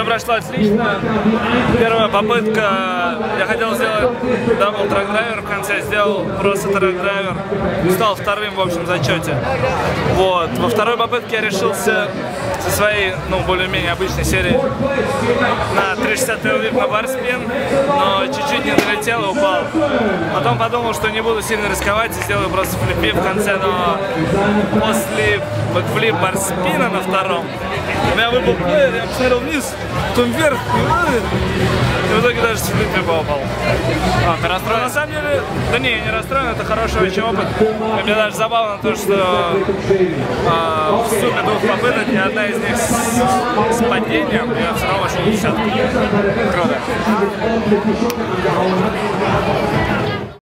Все прошло отлично. Первая попытка, я хотел сделать дабл трак-драйвер в конце, сделал просто трак-драйвер. Стал вторым в общем зачете. Вот. Во второй попытке я решился со своей, более-менее обычной серии на 360 тейлвип на барспин, но чуть-чуть не долетел и упал. Потом подумал, что не буду сильно рисковать и сделаю просто флип в конце, но после бэкфлип барспина на втором у меня выпал плеер, я посмотрел вниз, потом вверх, и в итоге даже с флипа упал. Ты расстроен? На самом деле, да не, я не расстроен, это хороший очень опыт. И мне даже забавно то, что в сумме двух попыток ни одна из них с падением, я все равно вошел в десятку. Круто.